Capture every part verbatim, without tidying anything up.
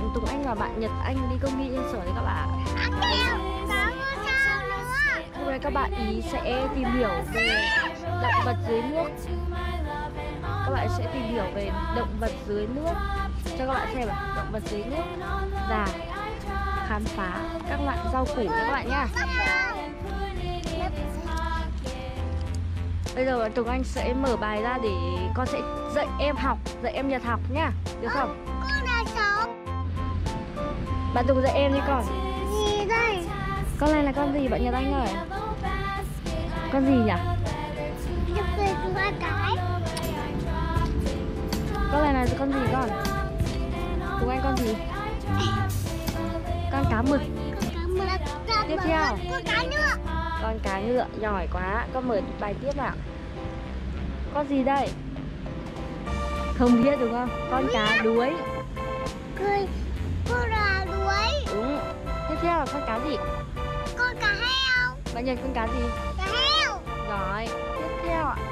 Tùng Anh và bạn Nhật Anh đi công viên Yên Sở đấy các bạn. Hôm nay các bạn ý sẽ tìm hiểu về động vật dưới nước. Các bạn sẽ tìm hiểu về động vật dưới nước cho các bạn xem ạ. Động vật dưới nước và khám phá các loại rau củ nha các bạn nhá. Bây giờ Tùng Anh sẽ mở bài ra để con sẽ dạy em học, dạy em Nhật học nhá, được không? Con là cháu. Bạn Tùng dạy em đi con. Gì đây? Con này là con gì bạn Nhật Anh ơi? Con gì nhỉ? Được về cùng ba cái. Con này là con gì con? Tùng Anh con gì? Con cá mực. Tiếp theo. Con cá nữa. Con cá ngựa, giỏi quá. Con mở bài tiếp nào. Con gì đây? Không biết đúng không? Con cá đuối. Cười. Con là đuối. Đúng. Tiếp theo là con cá gì? Con cá heo. Bạn Nhật con cá gì? Cá heo. Giỏi. Tiếp theo ạ.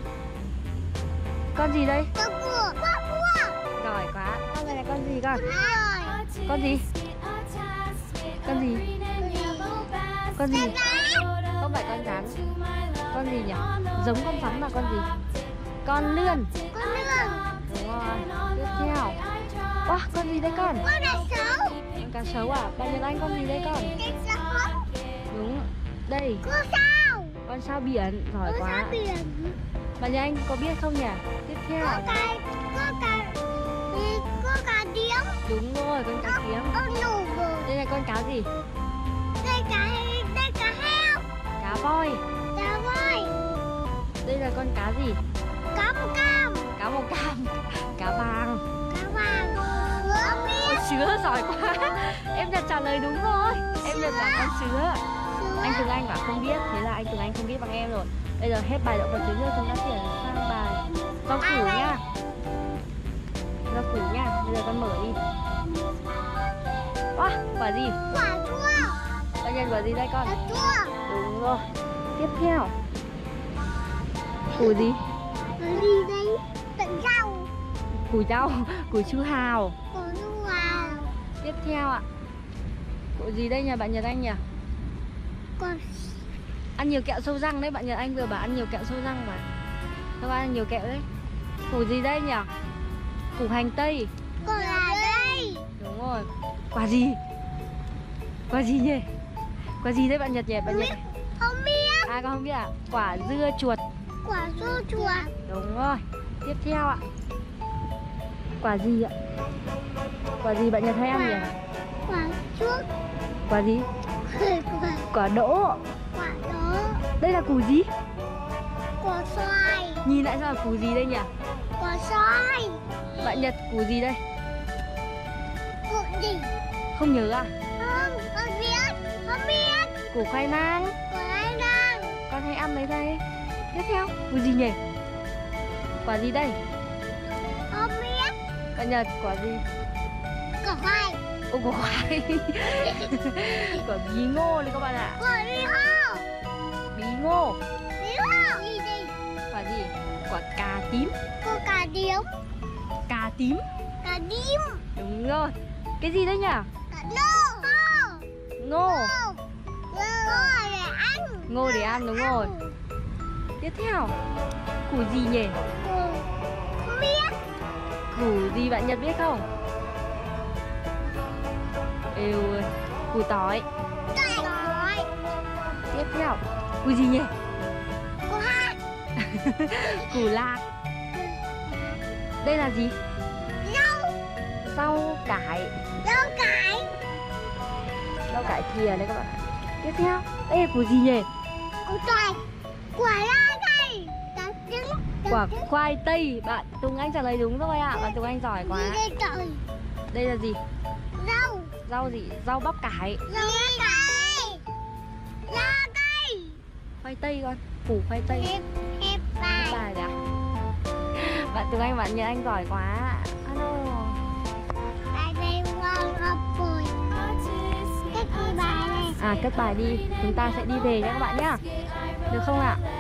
Con gì đây? Con cua. Con cua. Giỏi quá. Con này là con gì con? Rồi. Con gì? Con gì? Con gì? Không phải con rắn. Con gì nhỉ? Giống con rắn là con gì? Con lươn. Con lươn. Đúng rồi. Tiếp theo. Wow, con gì đây con? Con là sấu. Con cá sấu à? Bạn Nhật Anh con gì đây con? Con sấu. Đúng. Đây. Con sao. Con sao biển. Giỏi Con quá. sao biển. Bạn Nhật Anh có biết không nhỉ? Tiếp theo. Con cá. Con cá. Con cá điếm. Đúng rồi, con cá kiếm. Con nủ. Đây là con cá gì? Đây cá. Đây cá heo. Cá voi. Cá voi. Đây là con cá gì? Cá màu cam. Cá màu cam. Cá vàng. Cá vàng. Không biết. Con sứa, giỏi quá. Em Nhật trả lời đúng rồi. Em Nhật là con sứa. Anh Tùng Anh bảo không biết, thế là anh Tùng Anh không biết bằng em rồi. Bây giờ hết bài động vật dưới nước, chúng ta chuyển sang bài rau củ nhá. Rau củ nha. Bây giờ con mở đi. Wow, quả gì? Quả chua. Bạn Nhật quả gì đây con? Quả chua. Đúng rồi. Tiếp theo. Củ gì? Quả gì đấy? Tận rau. Củ rau, củ chu hào. Quả chua hào. Tiếp theo ạ. Củ gì đây nhỉ bạn Nhật Anh nhỉ? Quả. Ăn nhiều kẹo sâu răng đấy, bạn Nhật Anh vừa bảo ăn nhiều kẹo sâu răng mà. Các bạn ăn nhiều kẹo đấy. Củ gì đây nhỉ? Củ hành tây. Quả là đây. Đúng rồi. Quả gì? Quả gì nhỉ? Quả gì đấy bạn Nhật nhỉ? Bạn Nhật. Không biết. À con không biết à? Quả dưa chuột. Quả dưa chuột. Đúng rồi. Tiếp theo ạ. Quả gì ạ? Quả gì bạn Nhật hay ăn nhỉ? Quả chuột. Quả gì? Quả. Quả đỗ. Quả đó. Đây là củ gì? Quả xoài. Nhìn lại xem là củ gì đây nhỉ? Quả xoài. Bạn Nhật củ gì đây? Củ gì? Không nhớ à? Không, con biết. Không biết. Củ khoai lang. Quả anh đang. Con hay ăn đấy đây. Tiếp theo, củ gì nhỉ? Quả gì đây? Không biết. Bạn Nhật, quả gì? Quả khoai. Ô, quả khoai. Quả bí ngô đấy các bạn ạ. Quả gì hả? Bí ngô. Bí ngô. Gì gì? Quả gì? Quả cà tím. Quả cà điếm. Cà tím. Cà điếm. Đúng rồi. Cái gì đấy nhỉ? Cà nô. Ngô. Ngô để ăn. Ngô để ăn, đúng rồi. Tiếp theo, củ gì nhỉ? Không biết. Củ gì bạn Nhật biết không? Êu, củ tỏi. Tỏi. Tiếp theo, củ gì nhỉ? Củ hạt. Củ lạc. Đây là gì? Rau. Rau cải. Rau cải. Rau cải thìa đấy các bạn. Tiếp theo, đây là củ gì nhỉ? Củ xoài. Quả la cây. Quả trứng. Quả khoai tây. Bạn Tùng Anh trả lời đúng rồi ạ. Bạn Tùng Anh giỏi quá. Gì đây trời? Đây là gì? Rau. Rau gì? Rau bắp cải. Rau cải. La cây. Khoai tây con. Củ khoai tây. Hẹp hẹp bài. Bài đấy à? Bạn Tùng Anh, bạn Nhật Anh giỏi quá. Alo. Bài này ngon học rồi. Cách đi bài này. À, cất bài đi. Chúng ta sẽ đi về nhé các bạn nhá. Được không ạ?